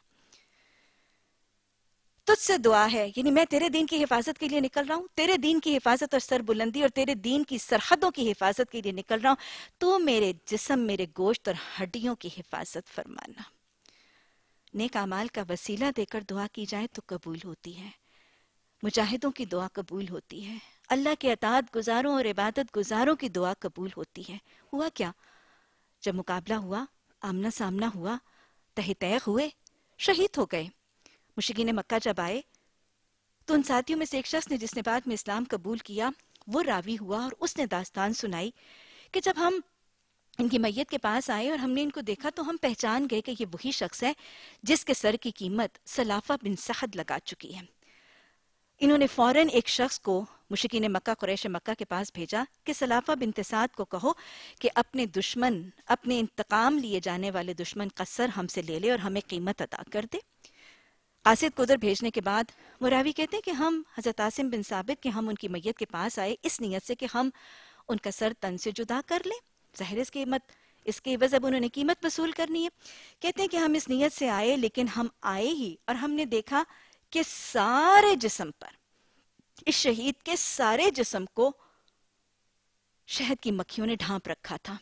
تجھ سے دعا ہے، یعنی میں تیرے دین کی حفاظت کے لیے نکل رہا ہوں، تیرے دین کی حفاظت اور سر بلندی اور تیرے دین کی سرحدوں کی حفاظت کے لیے نکل رہا ہوں، تو میرے جسم، میرے گوشت اور ہڈیوں کی حفاظت فرمانا۔ نیک اعمال کا وسیلہ دے کر دعا کی جائے تو قبول ہوتی ہے، مجاہدوں کی دعا قبول ہوتی ہے، اللہ کے اطاعت گزاروں اور عبادت گزاروں کی دعا قبول ہوتی ہے۔ ہوا کیا؟ جب مقابلہ ہوا، آمنا سامنا ہوا، تہ تیغ ہوئے، شہید ہو گئے۔ مشرکین مکہ جب آئے تو ان ساتھیوں میں سے ایک شخص نے، جس نے بعد میں اسلام قبول کیا، وہ راوی ہوا اور اس نے داستان سنائی کہ جب ہم ان کی میت کے پاس آئے اور ہم نے ان کو دیکھا تو ہم پہچان گئے کہ یہ وہی شخص ہے جس کے سر کی قیمت سلافہ بن سعد لگا چکی ہے۔ انہوں نے فوراً ایک شخص کو مشرکین مکہ، قریش مکہ کے پاس بھیجا کہ سلافہ بنت سعد کو کہو کہ اپنے دشمن، اپنے انتقام لیے جانے والے دشمن کا سر ہم سے لے لے اور ہمیں قیمت ادا کر دے۔ قاصد کو ادھر بھیجنے کے بعد وہ راوی کہتے ہیں کہ ہم حضرت عاصم بن ثابت کہ ہم ان کی میت کے پاس آئے اس نیت سے کہ ہم ان کا سر تن سے جدا کر لیں، ظاہر اس قیمت اس کے عوض اب انہوں نے قیمت وصول کرنی ہے۔ کہتے ہیں کہ ہم اس نیت سے آئے، لیکن ہم آئے ہی اور ہم نے دیکھا کہ سارے جسم پر، اس شہید کے سارے جسم کو شہد کی مکھیوں نے ڈھانپ رکھا تھا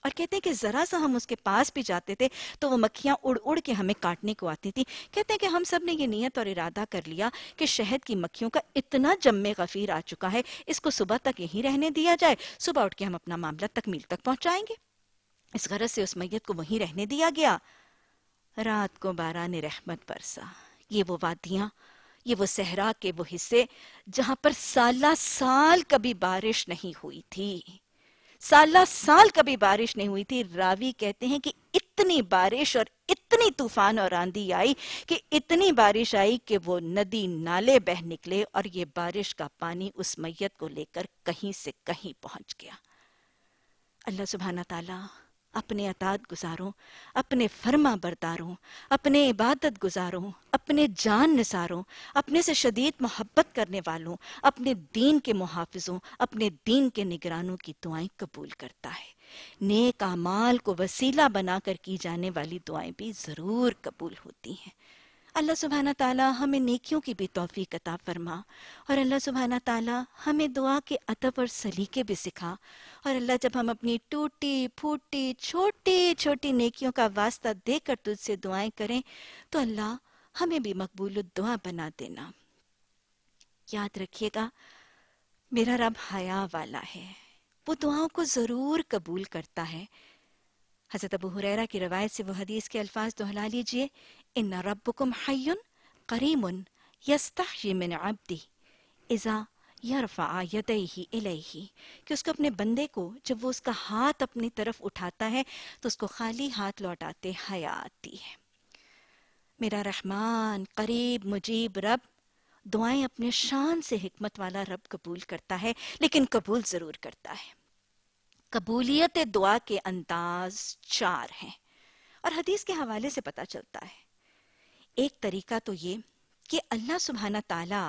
اور کہتے ہیں کہ ذرا سا ہم اس کے پاس بھی جاتے تھے تو وہ مکھیاں اڑ اڑ کے ہمیں کاٹنے کو آتی تھی. کہتے ہیں کہ ہم سب نے یہ نیت اور ارادہ کر لیا کہ شہد کی مکھیوں کا اتنا جم غفیر آ چکا ہے, اس کو صبح تک یہیں رہنے دیا جائے, صبح اٹھ کے ہم اپنا معاملہ تکمیل تک پہنچائیں گے. اس غرض سے اس میت کو وہیں رہنے دیا گیا. رات کو باران رحمت برسا. یہ وہ وادیاں, یہ وہ صحرا کے وہ حصے جہاں پر سالہ سال کبھی بارش نہیں ہوئی تھی, سالہ سال کبھی بارش نہیں ہوئی تھی. راوی کہتے ہیں کہ اتنی بارش اور اتنی طوفان اور آندھی آئی کہ اتنی بارش آئی کہ وہ ندی نالے بہ نکلے اور یہ بارش کا پانی اس میت کو لے کر کہیں سے کہیں پہنچ گیا. اللہ سبحانہ تعالیٰ اپنے اطاعت گزاروں, اپنے فرما برداروں, اپنے عبادت گزاروں, اپنے جان نثاروں, اپنے سے شدید محبت کرنے والوں, اپنے دین کے محافظوں, اپنے دین کے نگرانوں کی دعائیں قبول کرتا ہے. نیک اعمال کو وسیلہ بنا کر کی جانے والی دعائیں بھی ضرور قبول ہوتی ہیں. اللہ سبحانہ تعالیٰ ہمیں نیکیوں کی بھی توفیق عطا فرما, اور اللہ سبحانہ تعالیٰ ہمیں دعا کے ادب اور سلیقے بھی سکھا. اور اللہ جب ہم اپنی ٹوٹی پھوٹی چھوٹی چھوٹی نیکیوں کا واسطہ دے کر تجھ سے دعائیں کریں تو اللہ ہمیں بھی مقبول الدعا بنا دینا. یاد رکھیے گا, میرا رب حیا والا ہے, وہ دعاؤں کو ضرور قبول کرتا ہے. حضرت ابو ہریرہ کی روایت سے وہ حدیث کے الفاظ دہلا لیجئے, ان ربکم حی قریب یستحیی من عبدہ اذا یرفع یدیہ الیہ, کہ اس کو اپنے بندے کو جب وہ اس کا ہاتھ اپنی طرف اٹھاتا ہے تو اس کو خالی ہاتھ لوٹاتے حیا آتی ہے. میرا رحمان قریب مجیب رب دعائیں اپنے شان سے حکمت والا رب قبول کرتا ہے, لیکن قبول ضرور کرتا ہے. قبولیت دعا کے انداز چار ہیں اور حدیث کے حوالے سے پتہ چلتا ہے. ایک طریقہ تو یہ کہ اللہ سبحانہ تعالیٰ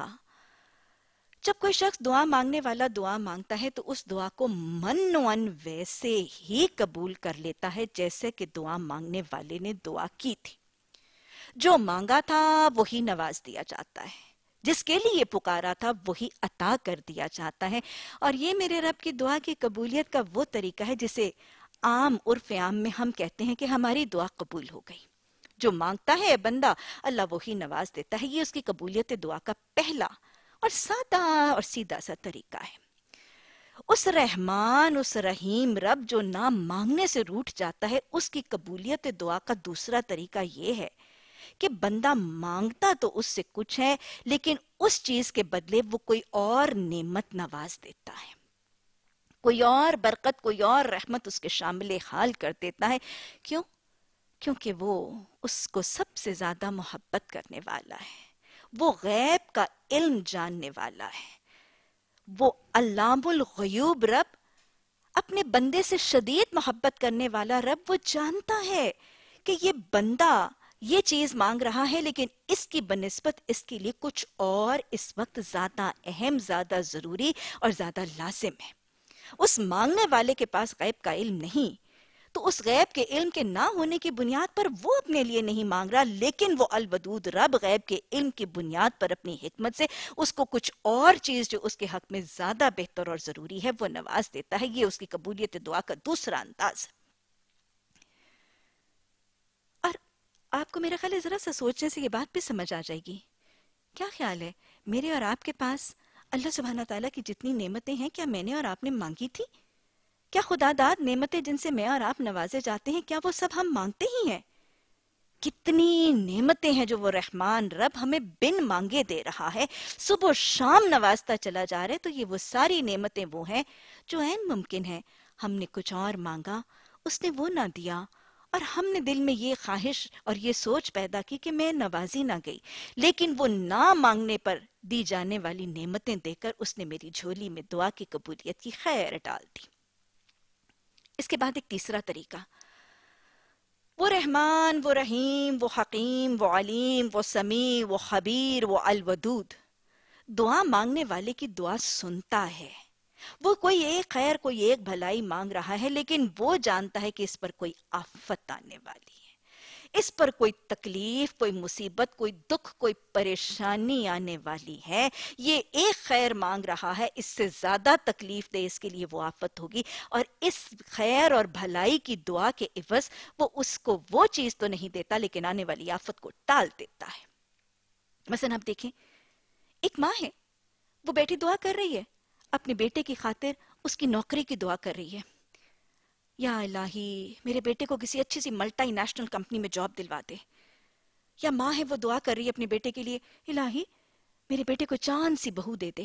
جب کوئی شخص دعا مانگنے والا دعا مانگتا ہے تو اس دعا کو منوان ویسے ہی قبول کر لیتا ہے جیسے کہ دعا مانگنے والے نے دعا کی تھی. جو مانگا تھا وہی نواز دیا جاتا ہے, جس کے لیے پکارا تھا وہی عطا کر دیا جاتا ہے. اور یہ میرے رب کی دعا کی قبولیت کا وہ طریقہ ہے جسے عام عرف عام میں ہم کہتے ہیں کہ ہماری دعا قبول ہو گئی. جو مانگتا ہے بندہ اللہ وہی نواز دیتا ہے. یہ اس کی قبولیت دعا کا پہلا اور سادہ اور سیدھا سا طریقہ ہے. اس رحمان اس رحیم رب جو نہ مانگنے سے روٹھ جاتا ہے, اس کی قبولیت دعا کا دوسرا طریقہ یہ ہے کہ بندہ مانگتا تو اس سے کچھ ہے, لیکن اس چیز کے بدلے وہ کوئی اور نعمت نواز دیتا ہے, کوئی اور برکت, کوئی اور رحمت اس کے شامل حال کر دیتا ہے. کیوں؟ کیونکہ وہ اس کو سب سے زیادہ محبت کرنے والا ہے, وہ غیب کا علم جاننے والا ہے, وہ علام الغیوب رب, اپنے بندے سے شدید محبت کرنے والا رب. وہ جانتا ہے کہ یہ بندہ یہ چیز مانگ رہا ہے, لیکن اس کی بنسبت اس کے لیے کچھ اور اس وقت زیادہ اہم, زیادہ ضروری اور زیادہ لازم ہے. اس مانگنے والے کے پاس غیب کا علم نہیں, تو اس غیب کے علم کے نہ ہونے کی بنیاد پر وہ اپنے لیے نہیں مانگ رہا, لیکن وہ الودود رب غیب کے علم کی بنیاد پر اپنی حکمت سے اس کو کچھ اور چیز جو اس کے حق میں زیادہ بہتر اور ضروری ہے وہ نواز دیتا ہے. یہ اس کی قبولیت دعا کا دوسرا انداز ہے. اور آپ کو میرا خیال ہے ذرا سا سوچنے سے یہ بات بھی سمجھ آ جائے گی. کیا خیال ہے میرے اور آپ کے پاس اللہ سبحانہ تعالیٰ کی جتنی نعمتیں ہیں, کیا میں نے اور آپ نے مانگی تھی؟ کیا خدا داد نعمتیں جن سے میں اور آپ نوازے جاتے ہیں, کیا وہ سب ہم مانگتے ہی ہیں؟ کتنی نعمتیں ہیں جو وہ رحمان رب ہمیں بن مانگے دے رہا ہے, صبح و شام نوازتا چلا جا رہا ہے. تو یہ وہ ساری نعمتیں وہ ہیں جو عین ممکن ہے ہم نے کچھ اور مانگا, اس نے وہ نہ دیا, اور ہم نے دل میں یہ خواہش اور یہ سوچ پیدا کی کہ میں نوازی نہ گئی, لیکن وہ نہ مانگنے پر دی جانے والی نعمتیں دے کر اس نے میری جھولی میں دعا کی قبولیت کی خیر ڈال دی. اس کے بعد ایک تیسرا طریقہ, وہ رحمان, وہ رحیم, وہ حکیم, وہ علیم, وہ سمیع, وہ خبیر, وہ الودود دعا مانگنے والے کی دعا سنتا ہے. وہ کوئی ایک خیر, کوئی ایک بھلائی مانگ رہا ہے, لیکن وہ جانتا ہے کہ اس پر کوئی آفت آنے والی ہے, اس پر کوئی تکلیف، کوئی مصیبت، کوئی دکھ، کوئی پریشانی آنے والی ہے، یہ ایک خیر مانگ رہا ہے، اس سے زیادہ تکلیف دے اس کے لیے وہ آفت ہوگی، اور اس خیر اور بھلائی کی دعا کے عوض وہ اس کو وہ چیز تو نہیں دیتا لیکن آنے والی آفت کو ٹال دیتا ہے۔ مثلا آپ دیکھیں، ایک ماں ہے، وہ بیٹی دعا کر رہی ہے، اپنے بیٹے کی خاطر اس کی نوکری کی دعا کر رہی ہے، یا الہی میرے بیٹے کو کسی اچھی سی ملٹی نیشنل کمپنی میں جاب دلوا دے۔ یا ماں ہے، وہ دعا کر رہی ہے اپنے بیٹے کے لیے، الہی میرے بیٹے کو چاند سی بہو دے دے۔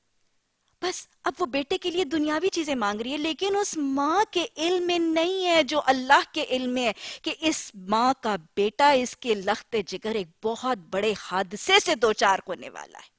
بس اب وہ بیٹے کے لیے دنیاوی چیزیں مانگ رہی ہے، لیکن اس ماں کے علم میں نہیں ہے جو اللہ کے علم میں ہے کہ اس ماں کا بیٹا اس کے لخت جگر ایک بہت بڑے حادثے سے دوچار ہونے والا ہے،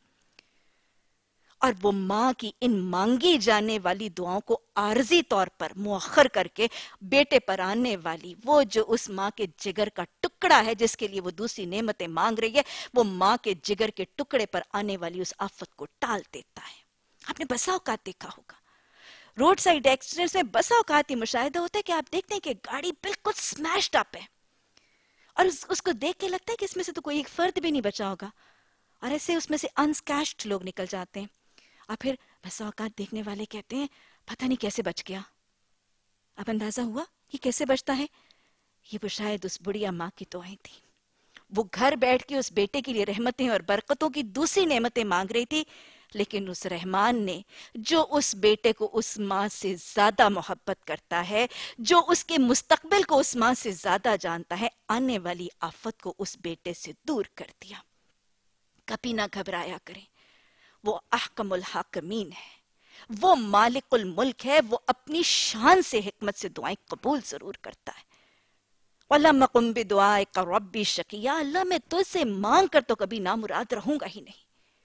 اور وہ ماں کی ان مانگی جانے والی دعاؤں کو عارضی طور پر مؤخر کر کے بیٹے پر آنے والی وہ جو اس ماں کے جگر کا ٹکڑا ہے جس کے لیے وہ دوسری نعمتیں مانگ رہی ہے، وہ ماں کے جگر کے ٹکڑے پر آنے والی اس آفت کو ٹال دیتا ہے۔ آپ نے بسا اوقات دیکھا ہوگا، روڈ سائڈ ایکسیڈنٹس میں بسا اوقات یہ مشاہدہ ہوتا ہے کہ آپ دیکھتے ہیں کہ گاڑی بالکل سمیشڈ اپ ہے، اور اس, اس کو دیکھ کے لگتا ہے کہ اس میں سے تو کوئی ایک فرد بھی نہیں بچا ہوگا، اور ایسے اس میں سے انسکیچڈ لوگ نکل جاتے ہیں، اور پھر بسا اوقات دیکھنے والے کہتے ہیں پتہ نہیں کیسے بچ گیا۔ اب اندازہ ہوا یہ کیسے بچتا ہے؟ یہ وہ شاید اس بڑھیا ماں کی دعائیں تھیں، وہ گھر بیٹھ کے اس بیٹے کے لیے رحمتیں اور برکتوں کی دوسری نعمتیں مانگ رہی تھی، لیکن اس رحمان نے جو اس بیٹے کو اس ماں سے زیادہ محبت کرتا ہے، جو اس کے مستقبل کو اس ماں سے زیادہ جانتا ہے، آنے والی آفت کو اس بیٹے سے دور کر دیا۔ کبھی نہ گھبرایا کریں، وہ احکم الحاکمین ہے، وہ مالک الملک ہے، وہ اپنی شان سے حکمت سے دعائیں قبول ضرور کرتا ہے۔ وَلَمَّ قُمْ بِدُعَائِكَ رَبِّ شَقِيًّا، اللہ میں تجھ سے مانگ کر تو کبھی نامراد رہوں گا ہی نہیں۔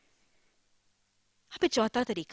اب چوتھا طریقہ،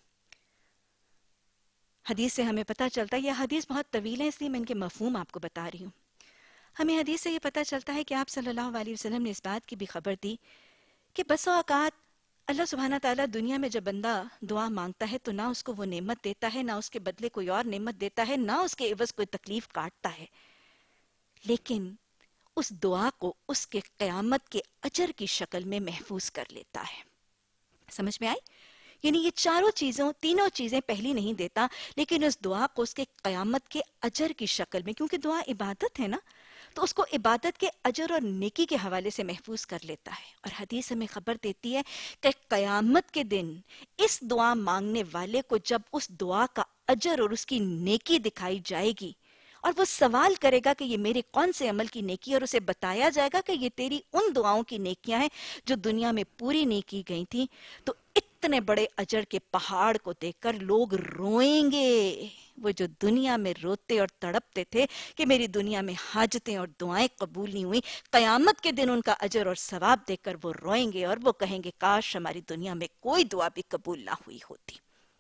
حدیث سے ہمیں پتہ چلتا ہے، یہ حدیث بہت طویل ہے اس لیے میں ان کے مفہوم آپ کو بتا رہی ہوں۔ ہمیں حدیث سے یہ پتہ چلتا ہے کہ آپ صلی اللہ علیہ وسلم نے اس بات کی بھی خبر دی کہ بسا اوقات اللہ سبحانہ تعالیٰ دنیا میں جب بندہ دعا مانگتا ہے تو نہ اس کو وہ نعمت دیتا ہے، نہ اس کے بدلے کوئی اور نعمت دیتا ہے، نہ اس کے عوض کوئی تکلیف کاٹتا ہے، لیکن اس دعا کو اس کے قیامت کے اجر کی شکل میں محفوظ کر لیتا ہے۔ سمجھ میں آئی؟ یعنی یہ چاروں چیزوں تینوں چیزیں پہلی نہیں دیتا، لیکن اس دعا کو اس کے قیامت کے اجر کی شکل میں، کیونکہ دعا عبادت ہے نا، تو اس کو عبادت کے اجر اور نیکی کے حوالے سے محفوظ کر لیتا ہے۔ اور حدیث ہمیں خبر دیتی ہے کہ قیامت کے دن اس دعا مانگنے والے کو جب اس دعا کا اجر اور اس کی نیکی دکھائی جائے گی، اور وہ سوال کرے گا کہ یہ میرے کون سے عمل کی نیکی، اور اسے بتایا جائے گا کہ یہ تیری ان دعاؤں کی نیکیاں ہیں جو دنیا میں پوری نہیں کی گئی تھیں، تو اتنے بڑے اجر کے پہاڑ کو دیکھ کر لوگ روئیں گے، وہ جو دنیا میں روتے اور تڑپتے تھے کہ میری دنیا میں حاجتیں اور دعائیں قبول نہیں ہوئی، قیامت کے دن ان کا اجر اور ثواب دیکھ کر وہ روئیں گے اور وہ کہیں گے کاش ہماری دنیا میں کوئی دعا بھی قبول نہ ہوئی ہوتی۔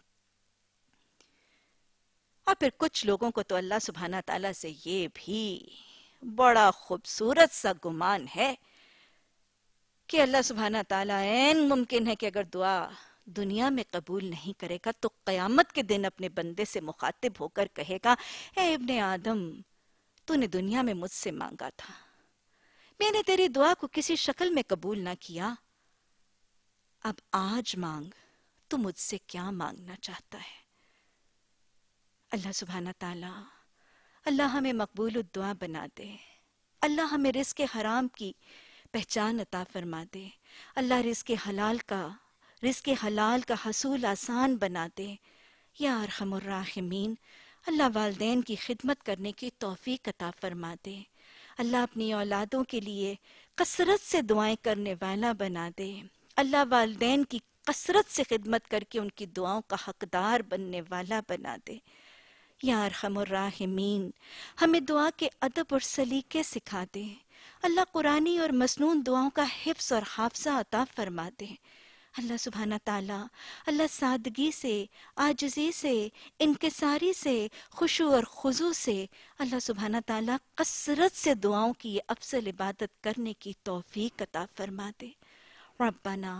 اور پھر کچھ لوگوں کو تو اللہ سبحانہ تعالیٰ سے یہ بھی بڑا خوبصورت سا گمان ہے کہ اللہ سبحانہ تعالیٰ عین ممکن ہے کہ اگر دعا دنیا میں قبول نہیں کرے گا تو قیامت کے دن اپنے بندے سے مخاطب ہو کر کہے گا، اے ابن آدم، تو نے دنیا میں مجھ سے مانگا تھا، میں نے تیری دعا کو کسی شکل میں قبول نہ کیا، اب آج مانگ، تو مجھ سے کیا مانگنا چاہتا ہے؟ اللہ سبحانہ تعالیٰ اللہ ہمیں مقبول الدعا بنا دے، اللہ ہمیں رزق حرام کی پہچان عطا فرما دے، اللہ رزق حلال کا رزق حلال کا حصول آسان بنا دے، یا ارحم الراحمین اللہ والدین کی خدمت کرنے کی توفیق عطا فرما دے، اللہ اپنی اولادوں کے لیے کثرت سے دعائیں کرنے والا بنا دے، اللہ والدین کی کثرت سے خدمت کر کے ان کی دعاؤں کا حقدار بننے والا بنا دے، یا ارحم الراحمین ہمیں دعا کے ادب اور سلیقے سکھا دے، اللہ قرآنی اور مسنون دعاؤں کا حفظ اور حافظہ عطا فرما دے، اللہ سبحانہ تعالیٰ اللہ سادگی سے، عاجزی سے، انکساری سے، خشوع اور خضوع سے اللہ سبحانہ تعالیٰ کثرت سے دعاؤں کی یہ افضل عبادت کرنے کی توفیق عطا فرما دے۔ ربنا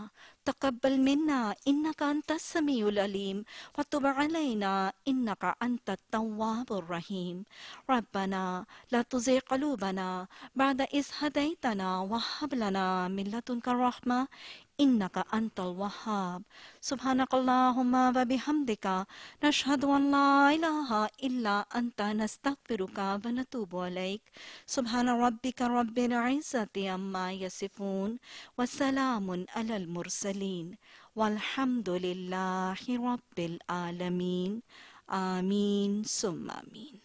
تقبل منا إنك أنت السميع العليم وتب علينا إنك أنت التواب الرحيم ربنا لا تزغ قلوبنا بعد إذ هديتنا وهب لنا من لدنك الرحمة إنك أنت الوهاب سبحانك اللهم وبحمدك نشهد أن لا إله إلا أنت نستغفرك ونتوب إليك سبحان ربك رب العزة عما يصفون وسلام على المرسلين والحمد لله رب العالمين آمين ثم آمين.